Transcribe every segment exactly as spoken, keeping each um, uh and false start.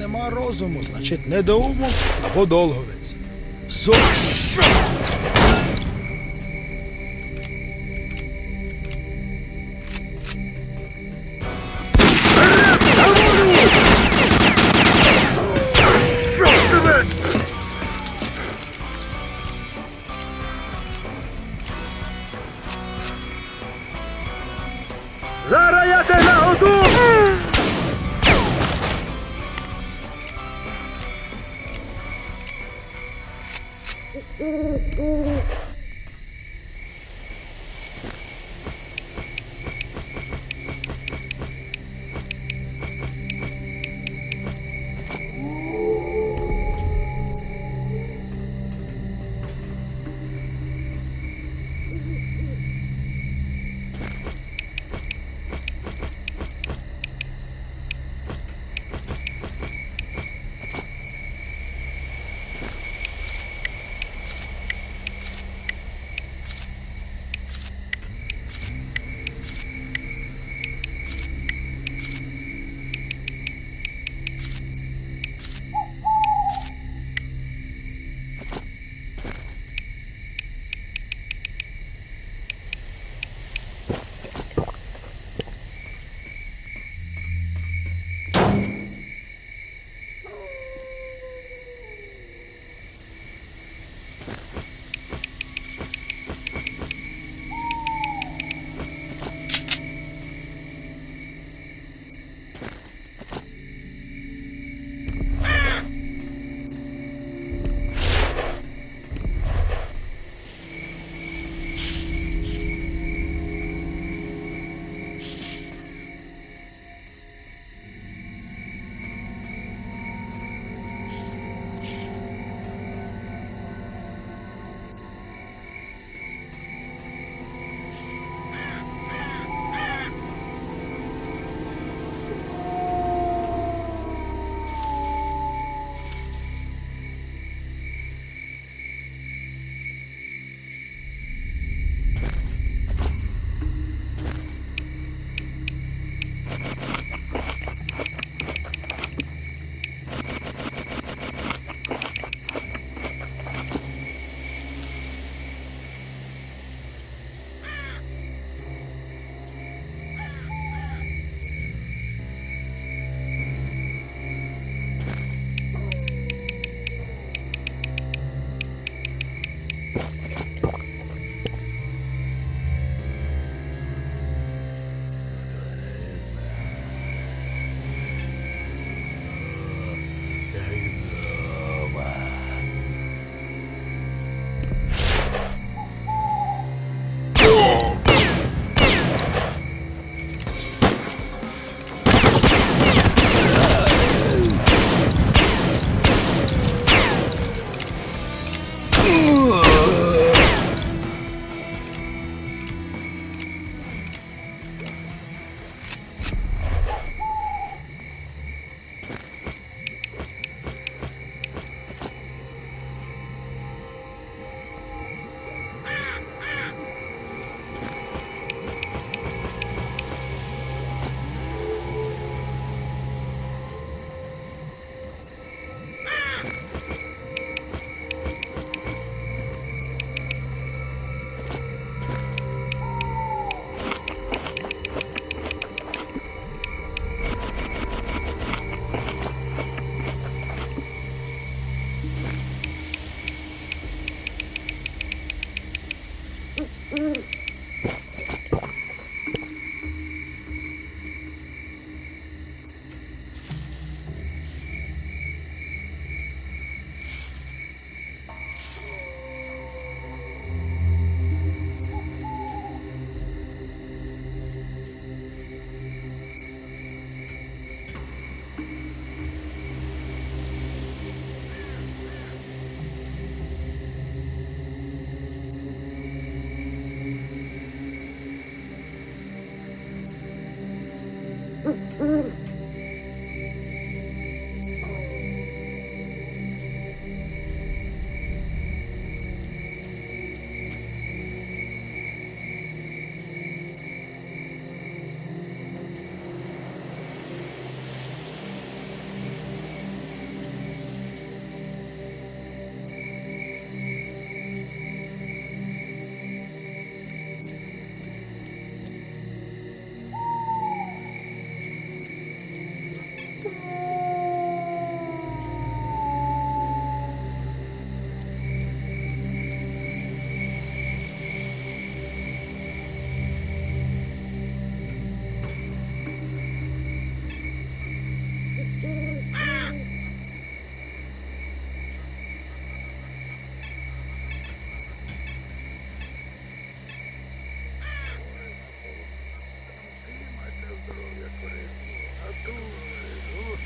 нема розуму, значить недоумок або долговець. За що? Зараз я тебе нагоду!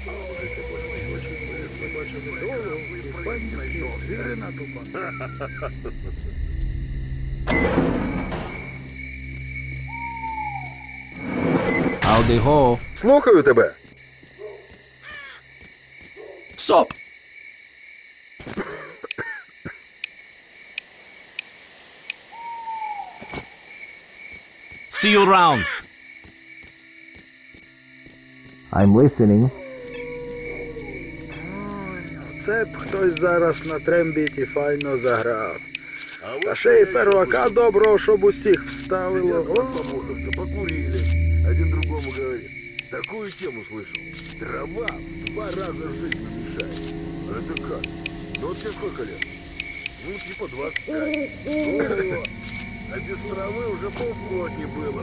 Звірина тупа. Howdy ho. Слухаю тебе. Sup? See you around. I'm listening. Це б хтось зараз на трембіті файно заграв. Та ще й первака доброго, щоб усіх вставило. О, Покурили. Один другому говорит. Такую тему слышал. Трава в два раза жизнь мешает. Это как? Ну вот тебе сколько лет? Ну, типа двадцать пять. Ну, а без травы уже полсотни было.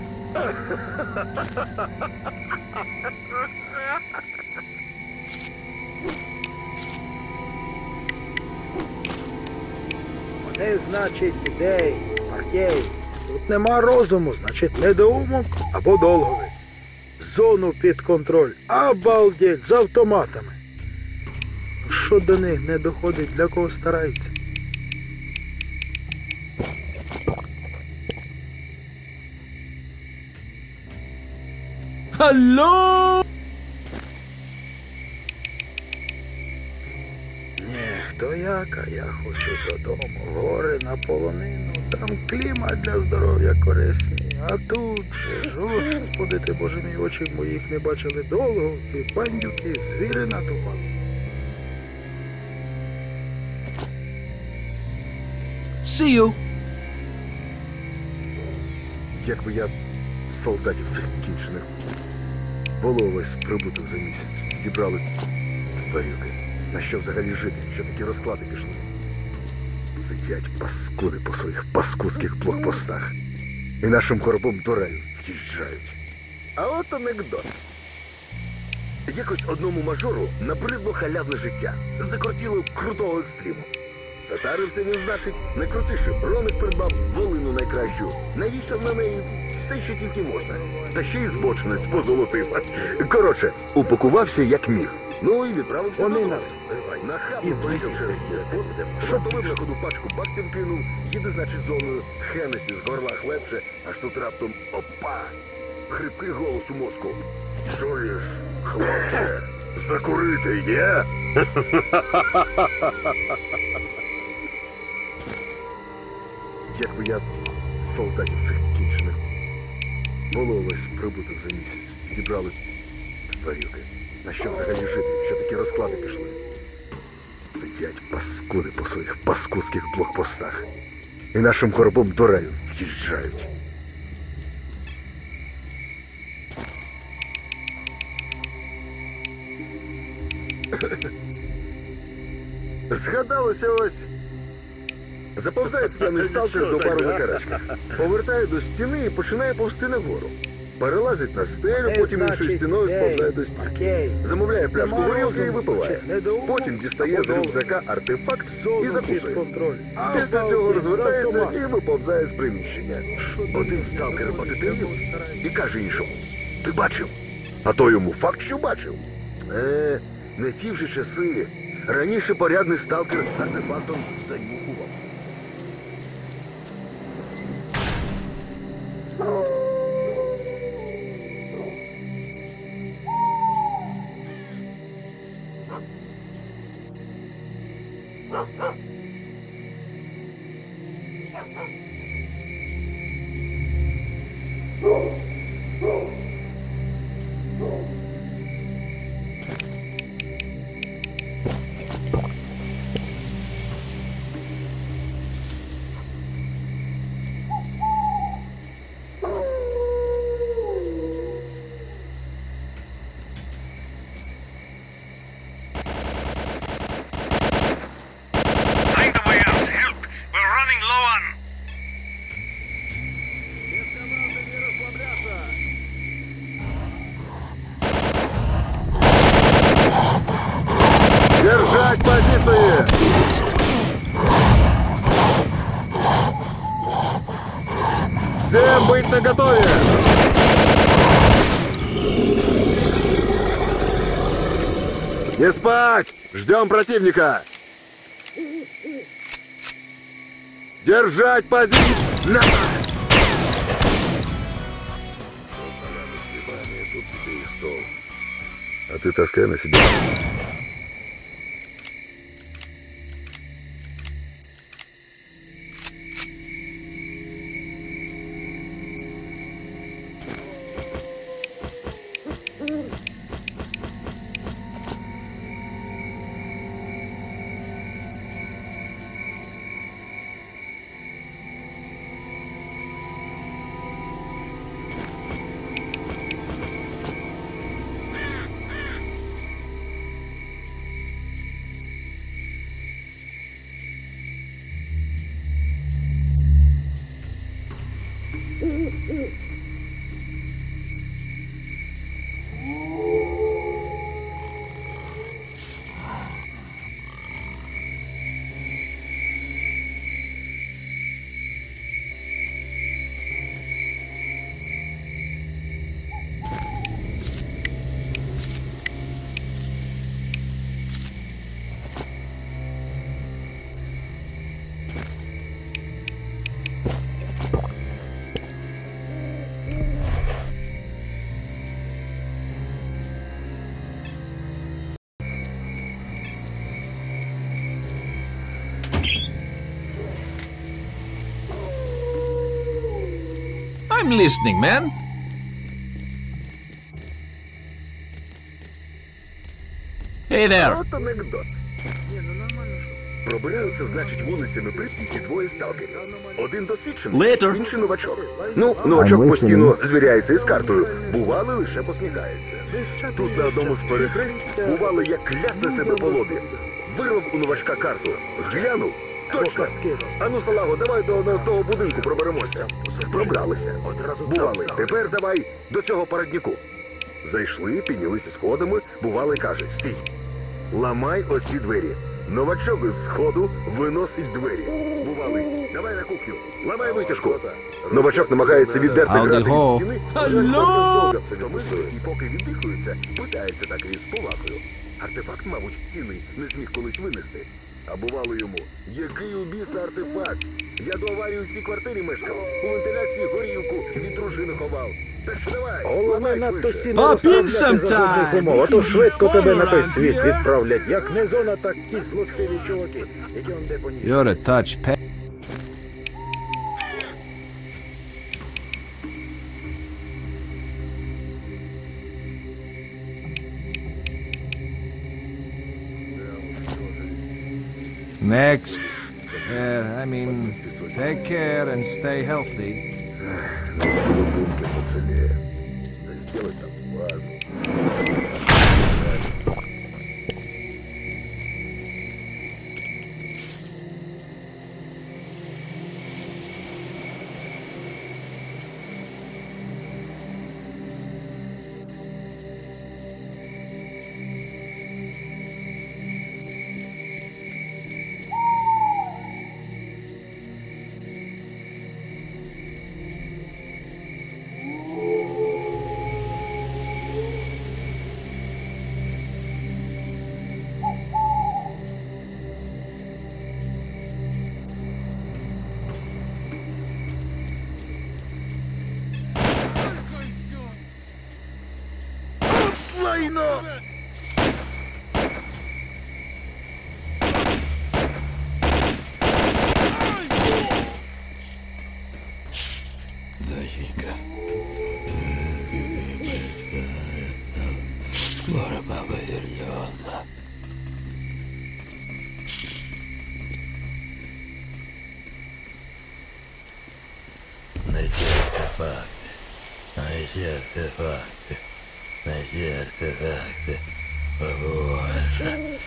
вони, значить, ідеї, партії. Тут нема розуму, значить, недоумок або долговець. Зону під контроль. Обалдеть, з автоматами. Що до них не доходить, для кого старається? Hello? Ні, хто як, а я хочу додому. Гори на полонину, там клімат для здоров'я корисний. А тут же ж, Господи ти, Боже мій, очі моїх не бачили довго, ці бандюки, звірина тупа. See you. Якби я солдатів цих кінчених воловись прибуток за місяць. Зібрали тварюки. На що взагалі жити? Що такі розклади пішли? Сидять паскуди по своїх паскудських блокпостах. І нашим коробом до раю в'їжджають. А от анекдот. Якось одному мажору набридло халявне життя. Закортіло крутого екстриму. Затарився він, значить, найкрутіший броник придбав, волину найкращу. Навіщо на неї все, що тільки можна. Та ще й збочинець позолотив. Коротше, упакувався як міг. Ну і відправився Вони додому. нас вбивають. Нахабно І вийшов вийшов через через блокпост, шатовив на ходу пачку баксів кинув, їде, значить, зоною, Хеннесі з горла хлебше, аж тут раптом опа! Хрипкий голос у мозку. Чуєш, хлопче, закурити є? Якби я солдатів цих кінчених воловись прибуток за місяць. Зібрали тварюки. На що взагалі жити? Що такі розклади пішли? Сидять паскуди по своїх паскудських блокпостах. І нашим коробом до раю в'їжджають. Згадалося ось. Заповзає п'яний сталкер до бару на карачках. Повертає до стіни і починає повзти нагору. Перелазить на стелю, потім іншою стіною сповзає до стіни. Замовляє пляшку горілки і випиває. Потім дістає з рюкзака артефакт і закусує. Після цього розвертається і виповзає з приміщення. Один сталкер отетерів і каже іншому: ти бачив? А то йому факт, що бачив. Е, не ті вже часи. Раніше порядний сталкер з артефактом занюхував. Держать позиции! Всем быть наготове! Не спать! Ждем противника! Держать позицию! На! А ты таскай на себя. I'm listening, man. Hey there. От анекдот. Пробираються, значить, вулицями Прип'яті двоє сталкерів. Один досвідчений, Later. інший новачок. Ну, новачок постійно звіряється із картою. Бували, лише посміхається. Тут на одному з перехресть бували, як клясне себе по лобі. Вирвав у новачка карту. Глянув. Точно. Ану, салаго, давай до, до того будинку проберемося. Пробралися. Бували. Тепер давай до цього парадніку. Зайшли, піднялися сходами. Бували, каже, стій. Ламай оці двері. Новачок з сходу виносить двері. Бували. Давай на кухню. Ламай витяжку. Новачок намагається віддерти Howdy грати ho. від стіни. Hello. І поки віддихується, питається так із повагою. Артефакт, мабуть, стіни не зміг колись винести. А бувало йому, який у біса артефакт? Я до аварії у цій квартирі мешкав. У вентиляції горілку від дружини ховав. Так що давай, Головне ламай надто швидше. сильно Pop in розслабляти за sometime. жодних умов, а то We can швидко be тебе на той fun світ around відправлять. Як не зона, так ті злочливі чуваки, які он де поніс. You're a touch pet. Next. Uh, I mean, take care and stay healthy. Будинки по селі. Сделать там базу. Лайно! Найти артефакты. Найти артефакты. Найти артефакты. Побольше.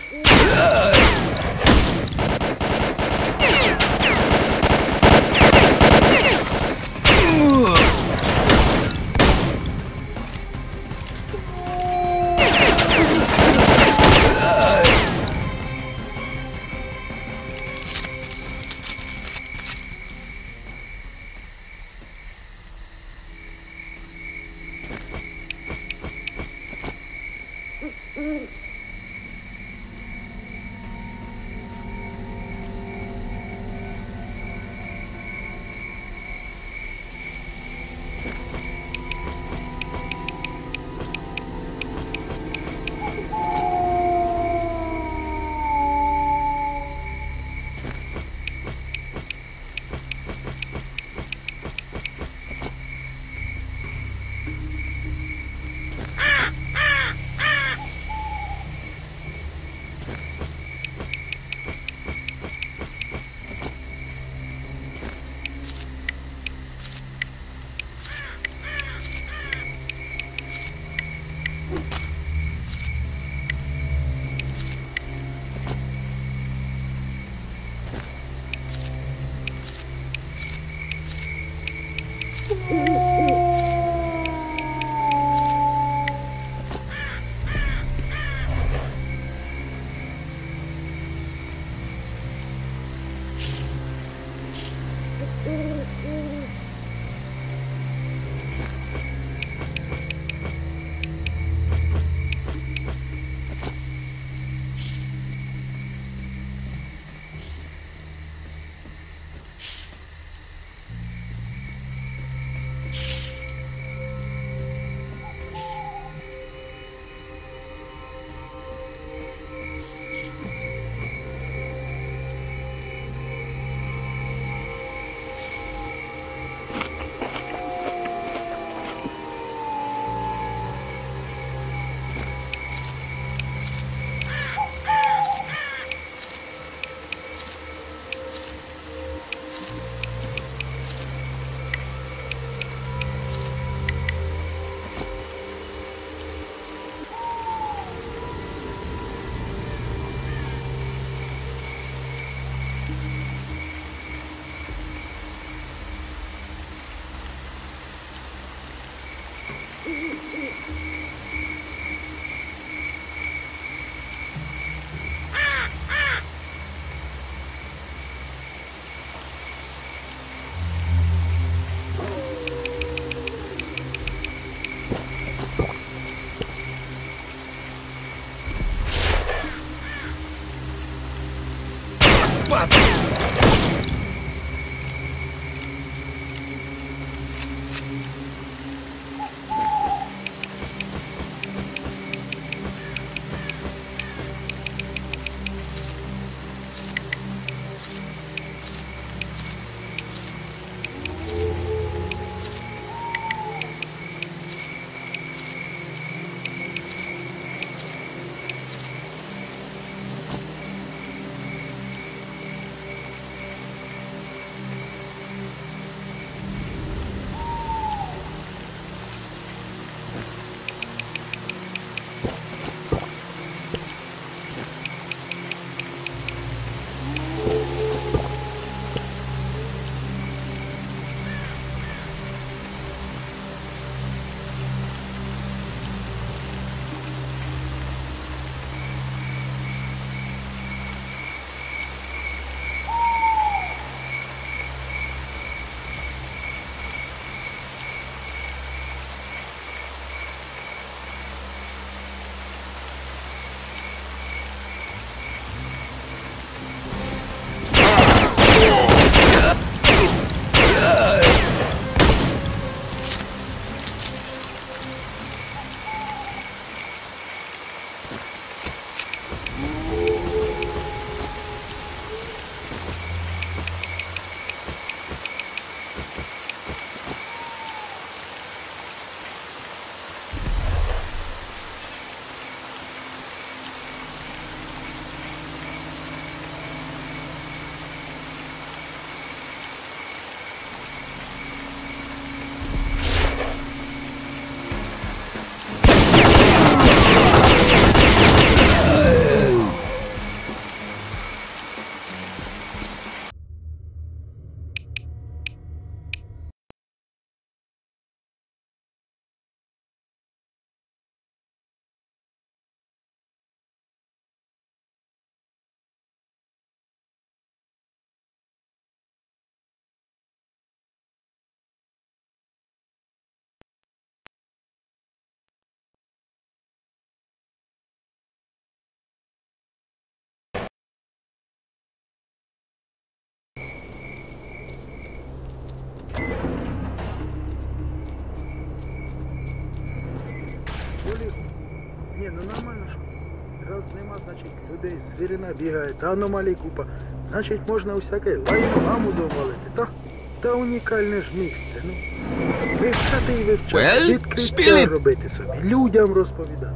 Ні, ну нормально ж. Раз нема, значить людей, звірина бігає, та аномалій купа. Значить можна усяке лайно гаму довалити, та? Та унікальне ж місце, ну. Вивчати і вивчати, Well, відкриття spill it. робити собі, людям розповідати.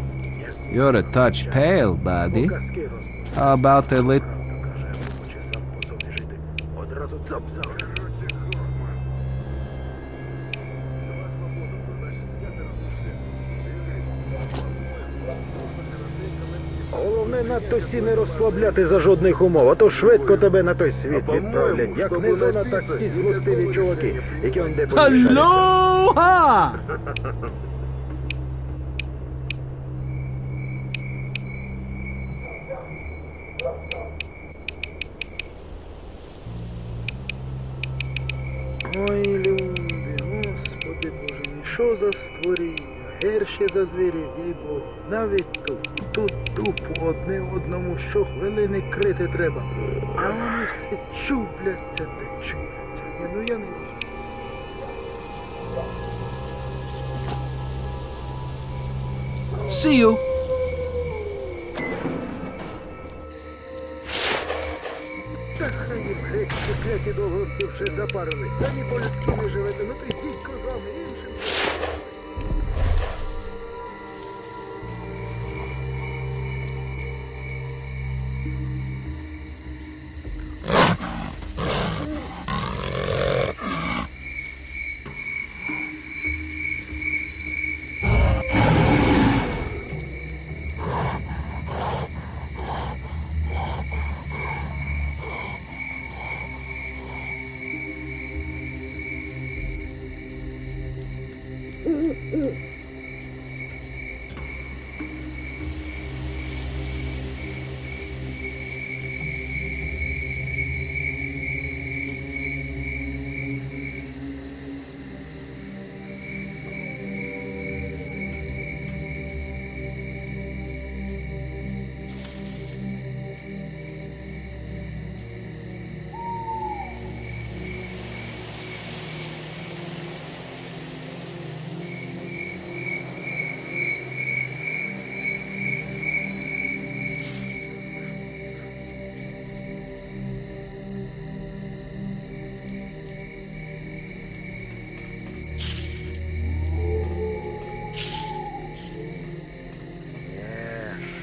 You're a touch pale, buddy. Казки розповідати. How about a little... Каже, або хоче сам по собі жити. Одразу цап завжди. Головне надто всі не розслабляти за жодних умов, а то швидко тебе на той світ відправлять. Як не зона, так ті злостиві чуваки, які он де помішають. Aloha! Ой, люди, Господи Боже мій, що за створіння, гірші за звірів, їй Бог. Навіть тут, тут тупо одне одному щохвилини крити треба. А вони все чубляться та чубляться. Ні, ну я не можу. See you. Та хай їм геть, кляті довгорці вже запарили. Самі по-людськи не живете, ну то йдіть козами іншим.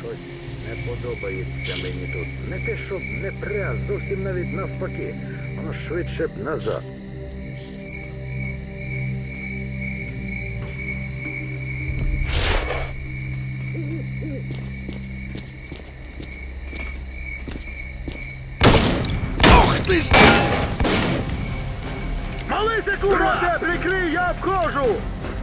Щось не подобається мені тут. Не те, щоб не пря, зовсім навіть навпаки. Воно швидше б назад. Ох ти ж! Малися, курва! Прикрий, я обхожу!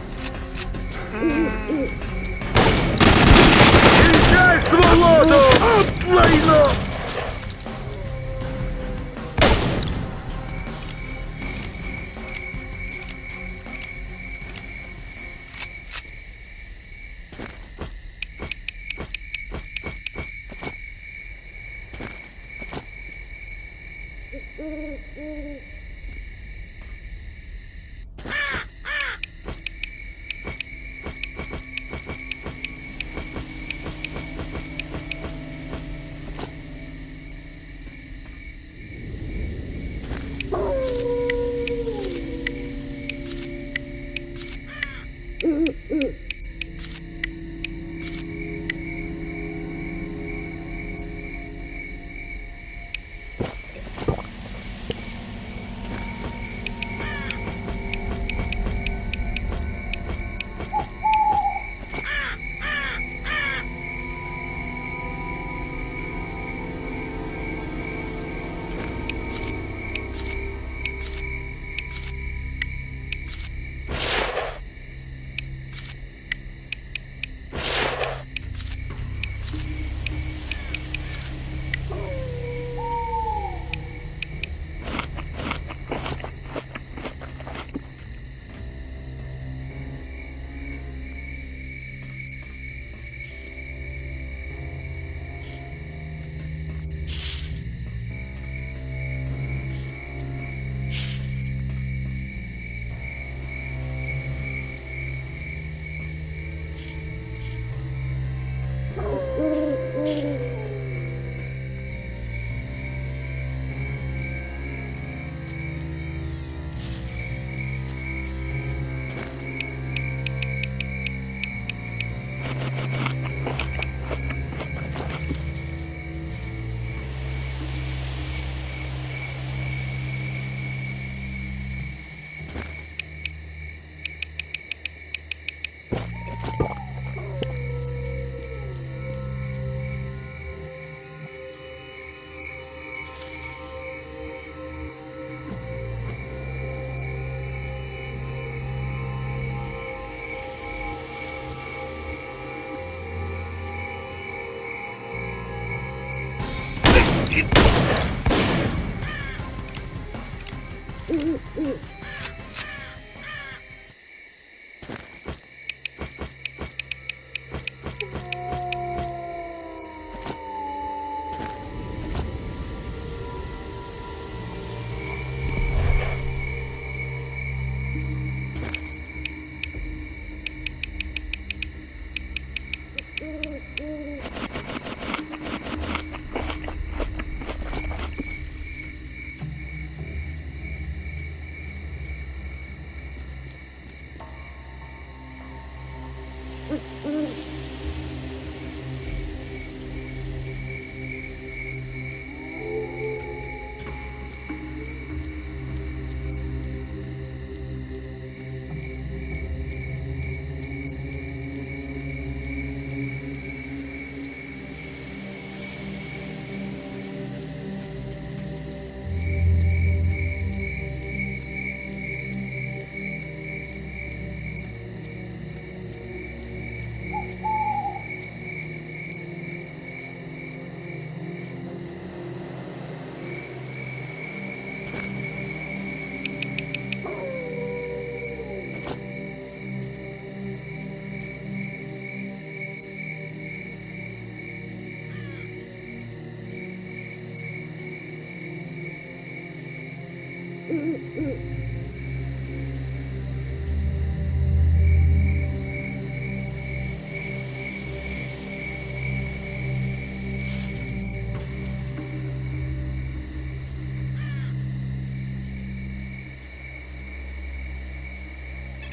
Кінчай сволоду! От лайно!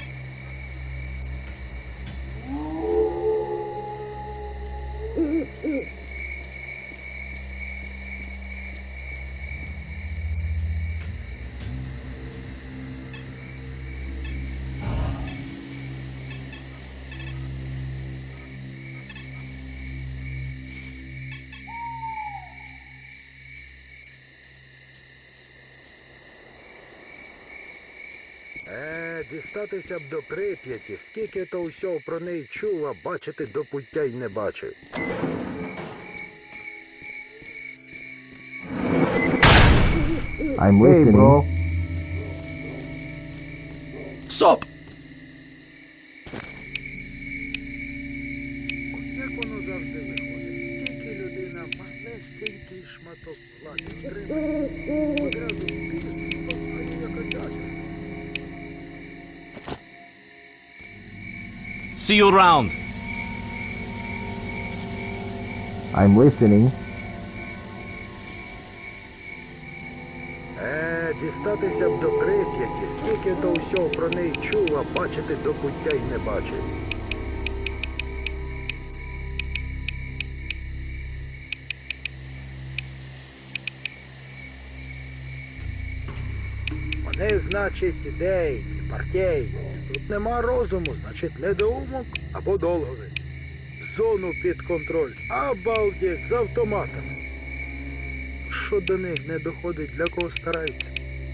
Mm-mm. дістатися б до Прип'яті, скільки то усього про неї чув, а бачити до пуття й не бачив. I'm listening. Bro. Соп! Як воно завжди виходить? Тільки людина малесенький шматок влади отримає, одразу пізно, а ніяка дата. See you around! I'm listening. Е, дістатися б до Прип'яті, скільки то усього про неї чув, а бачити до пуття й не бачив. Вони, значить, ідей, партій. Тут нема розуму, значить, недоумок або долговий. Зону під контроль. Обалдеть, з автоматами. Що до них не доходить, для кого стараються?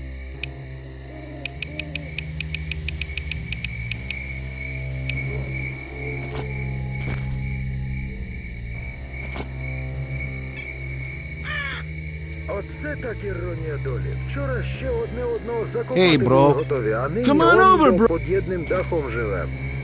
Оце так іронія долі. Вчора ще одне одного закопати Ей, бро. були готові, а нині Come on он over, його bro. під єдним дахом живем.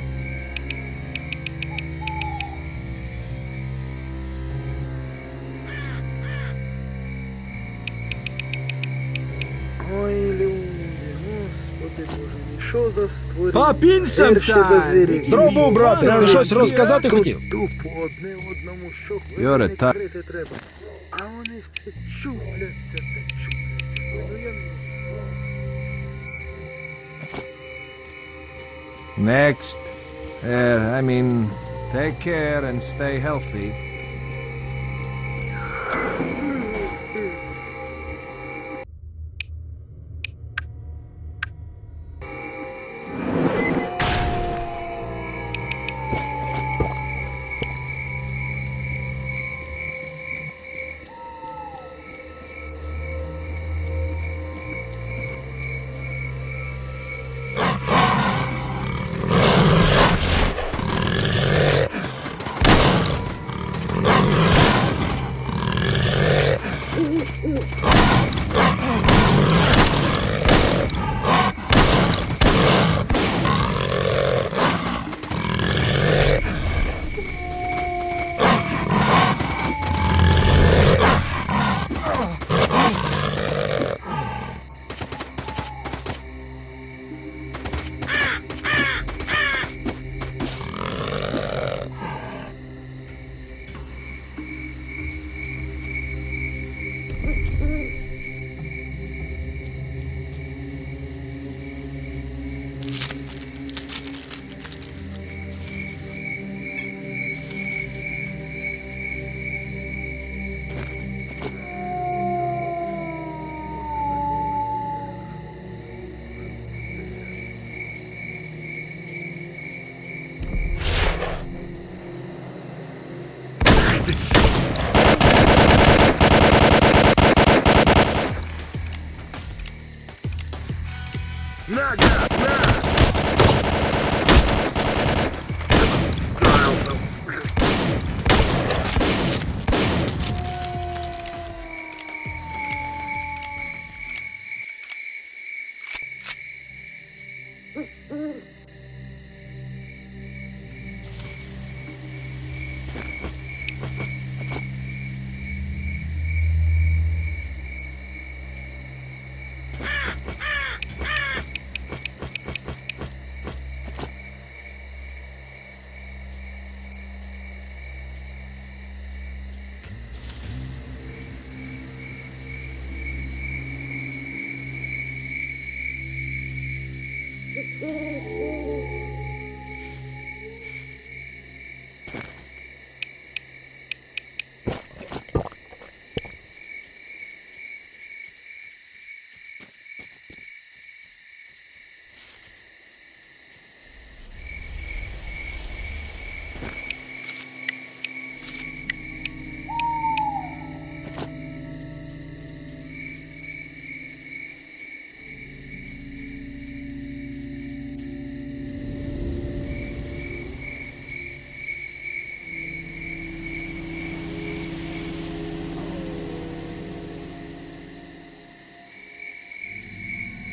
Ой, люди, господи боже мій, що за створіння? Pop in Перші sometime. дозирі. Здорово, брате, ти щось розказати Тут хотів? Тупо одне одному, що Йоре, хвилини та- крити треба. А вони все чупляться та чупляться. Ну я не... Next. Uh, I mean, take care and stay healthy. На, гад, на!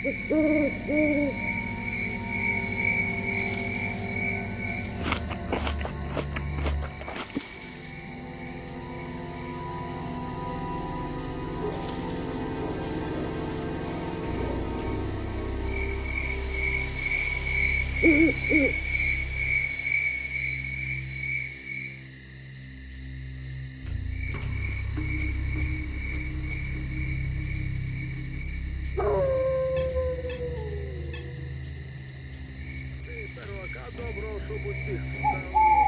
Первака доброго, щоб усіх стало.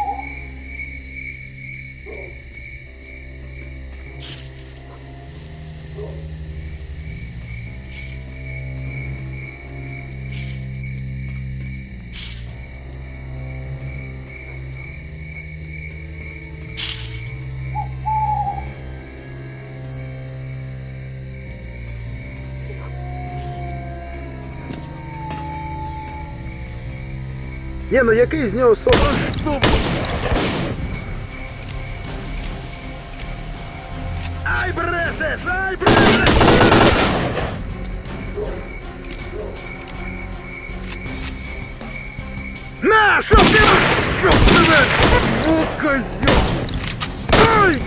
Ні, ну який з нього сон? Ай, брешеш! Ай, брешеш! На, що ти? Що тебе? О, козьо! Ай!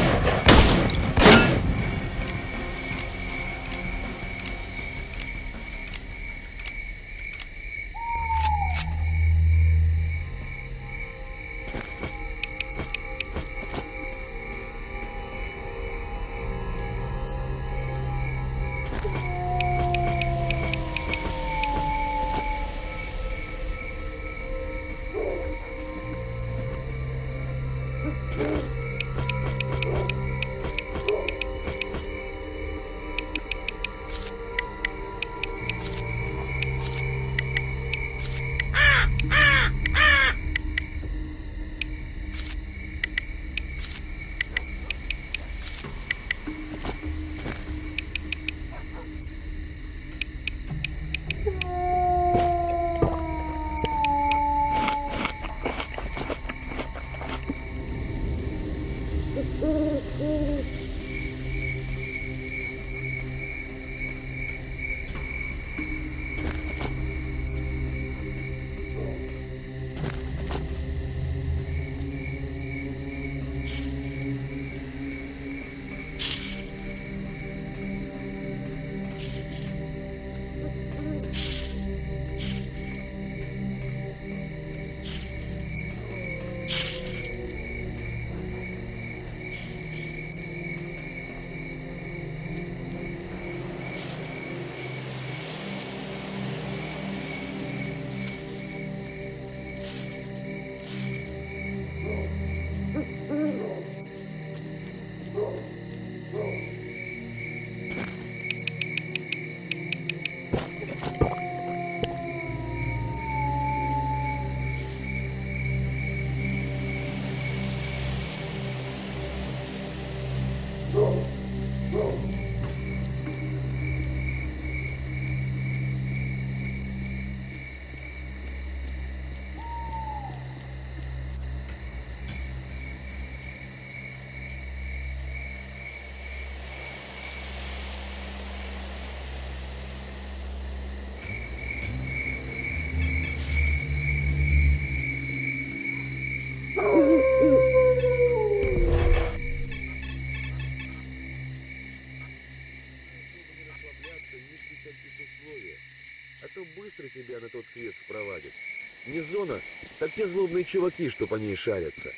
быстро тебя на тот свет спровадят. Не зона, так те злобные чуваки, что по ней шарятся.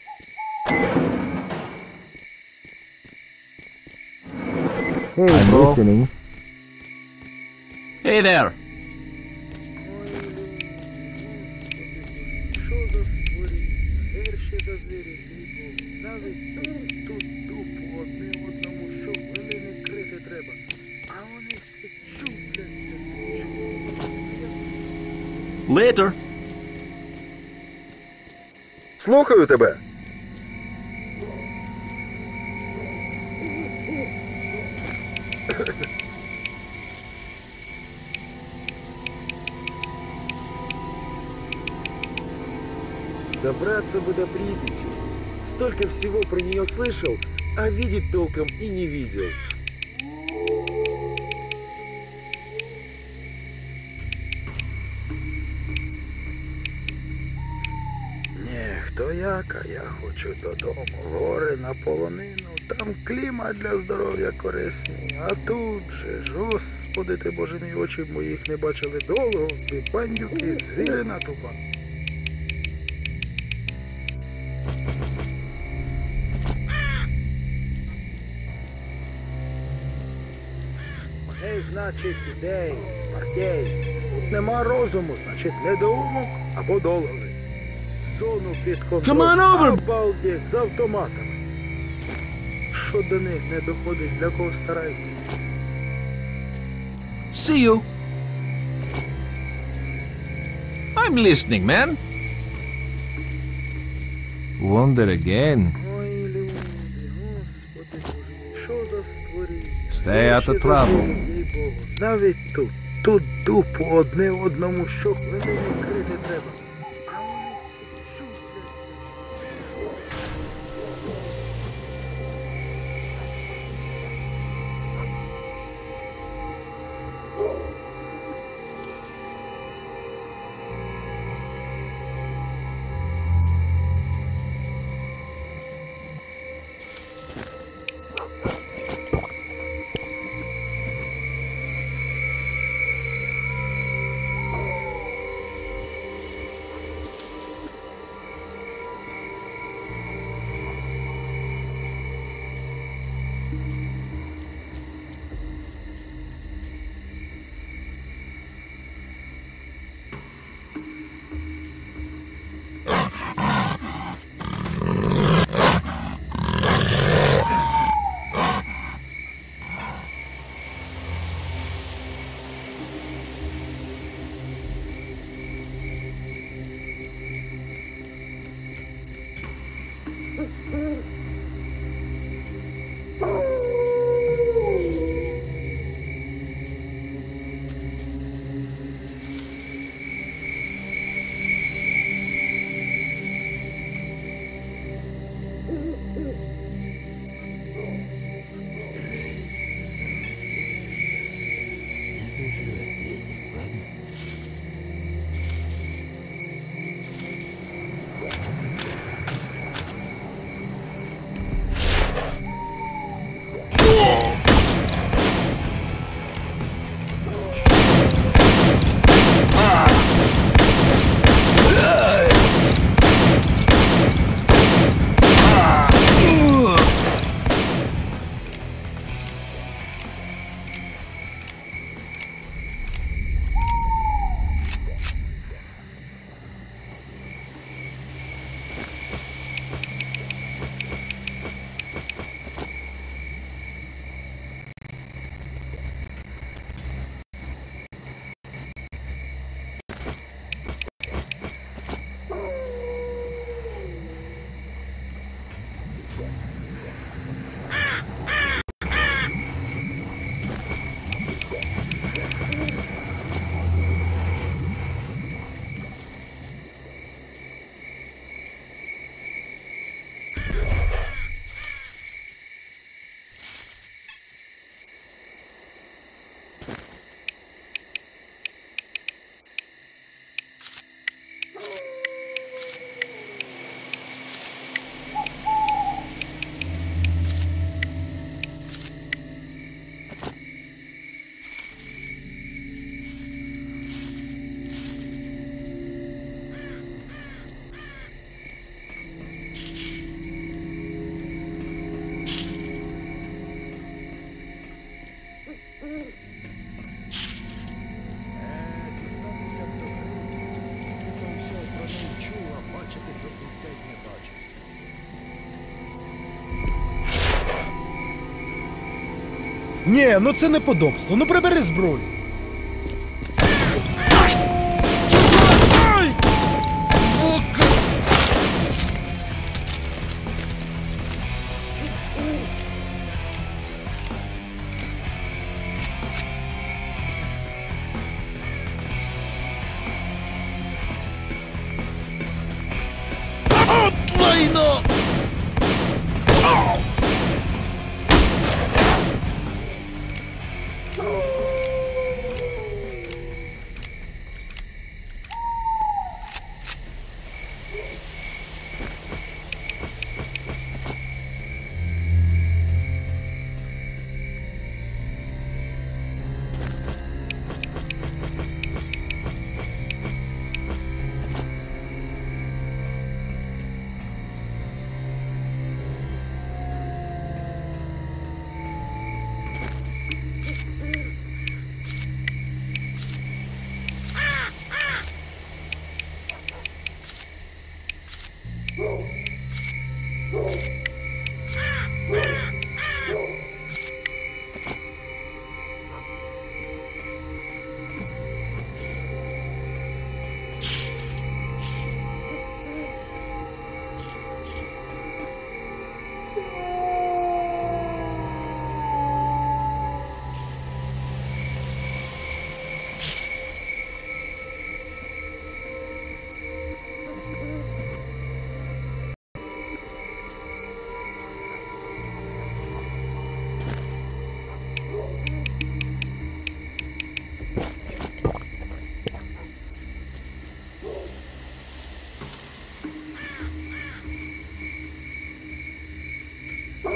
Hey, I'm bro. Listening. Hey there! Що за створі? Гірші за звірі світло. Навіть тут, тут тупо одне одному, що хвилини крити треба. А вони все чупляться. Later! Слухаю тебе. Добраться бы до Припяти. Столько всего про нее слышал, а видеть толком и не видел. то як, а я хочу додому. Гори на полонину, там клімат для здоров'я корисний. А тут же ж, Господи ти, Боже мій, очі моїх не бачили довго, ти бандюки, звірина тупа. Не значить ідей, партій. Тут нема розуму, значить недоумок або долговий. Зону під контроль. Come on over! Обалдеть, з автоматами. Що до них не доходить, для кого стараються? See you. I'm listening, man. Wonder again. Ой, люди, Господи Боже мій, що за створіння? Stay out of Ще trouble. додому, їй Богу. Навіть тут, тут дупу одне одному щохлину відкрити треба. А вони чуться. Ні, ну це неподобство. Ну прибери зброю. Ай! От лайно!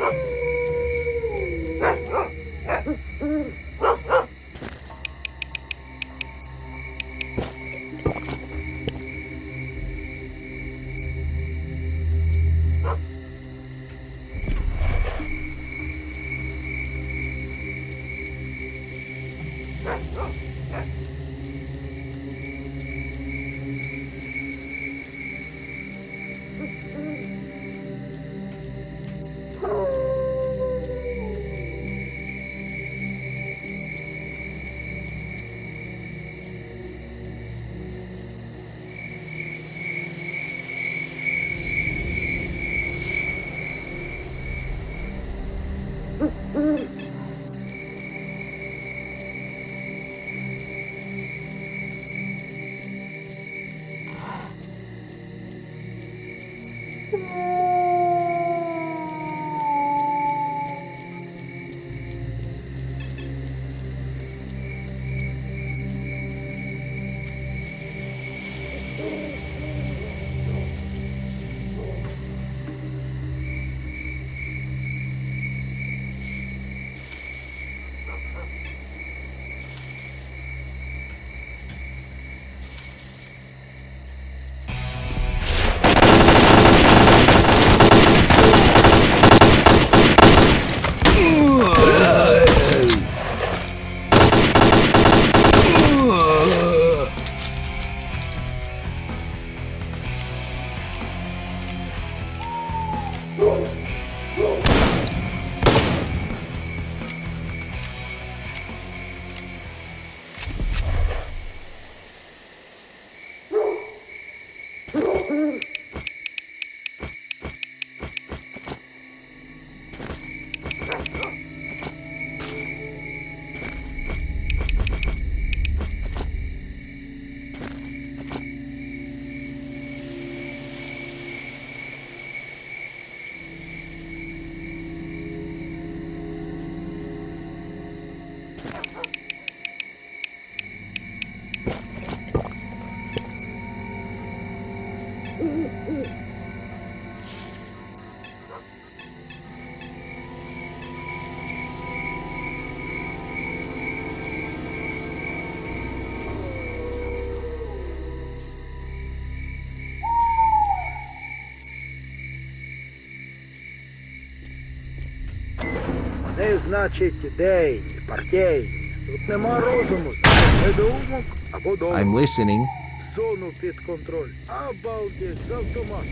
Вони, значить, ідейні, партійні. Тут нема розуму, значить, недоумок або довго. I'm listening. Зону під контроль. Обалдеть, з автоматом.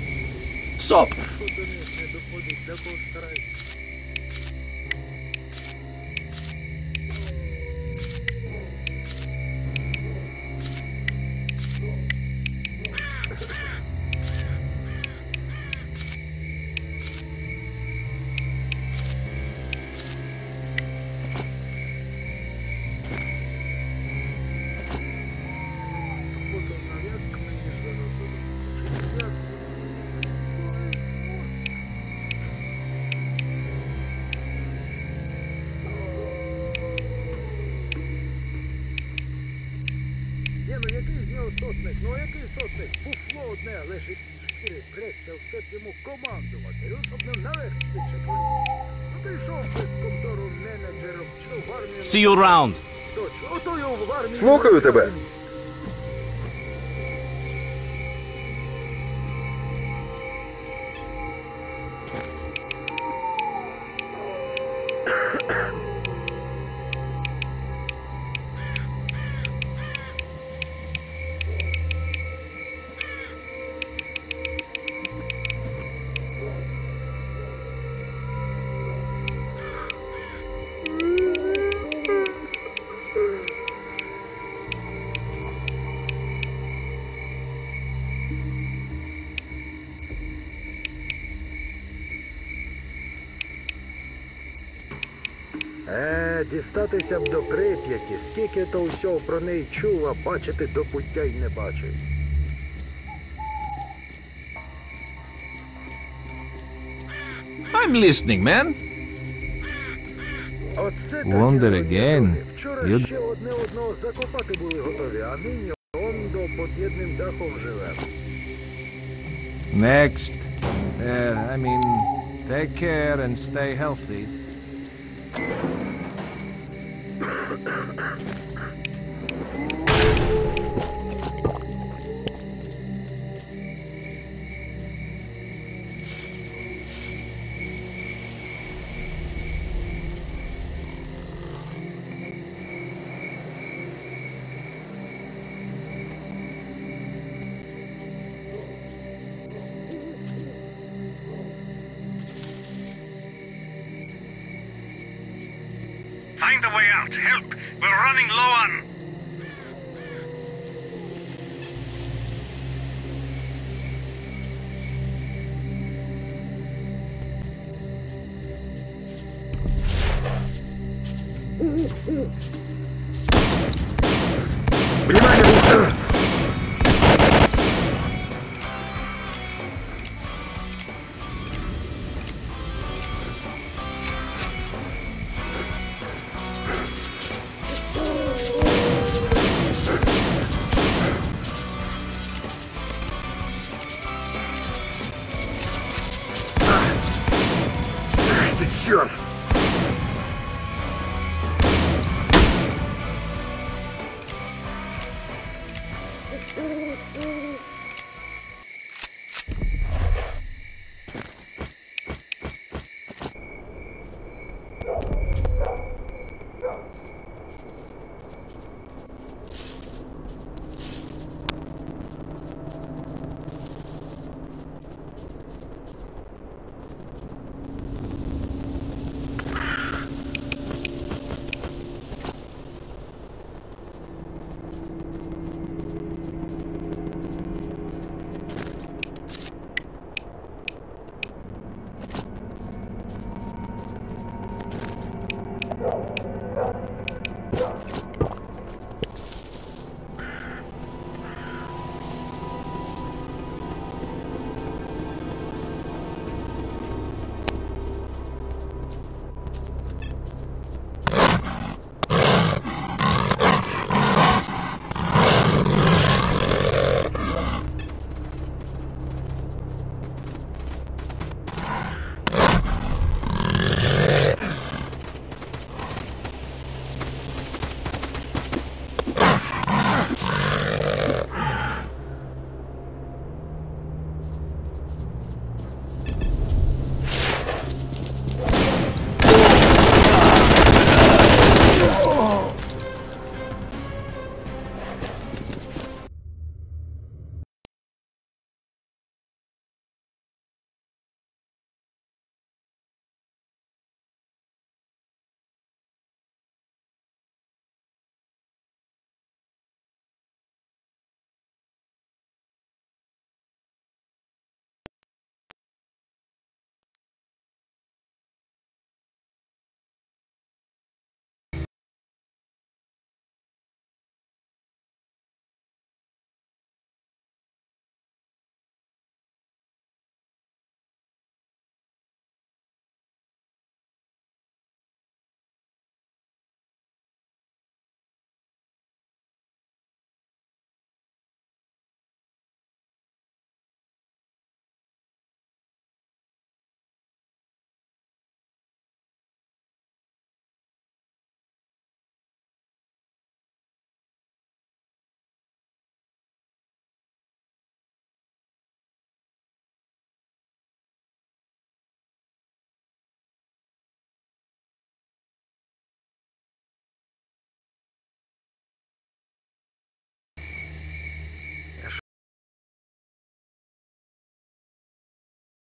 Соп! Що до них не доходить, для кого старається? Ні, ну який з нього сотник? Ну який сотник? Фуфло одне, лежить шкіри, преться, все йому командувати. Ну, щоб не наверх тиче. Ну ти йшов без контору менеджером, що в армії... See you around! Точно, ото його в армії... Слухаю тебе. Е, дістатися б до Прип'яті, скільки то усього про неї чув, а бачити до пуття й не бачив. I'm listening, man. Оце Wonder так, again. Вчора You- ще одне одного закопати були готові, а нині он до під єдним дахом живе. Next. Uh, I mean, Take care and stay healthy. Find a way out. Help! We're running low on... Внимание! Ты черт! Go.